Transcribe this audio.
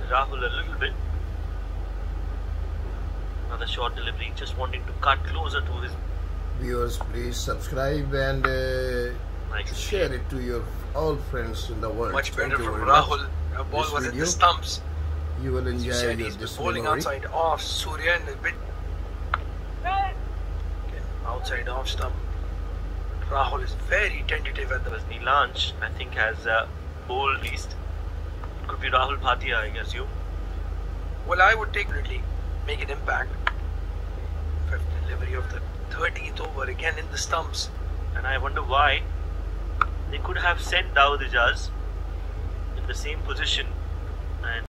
Rahul a little bit. Another short delivery, just wanting to cut closer to his viewers. Please subscribe and share it to your all friends in the world. Much better from Rahul. The ball was in the stumps. You will enjoy this bowling outside off. Soorya in a bit. Outside off stump. Rahul is very tentative at the Neelansh, I think, has bowled least. It could be Rahul Bhatia, I guess you. Well, I would definitely make an impact. Fifth delivery of the 13th over, again in the stumps. And I wonder why. They could have sent Dawood Ijaz in the same position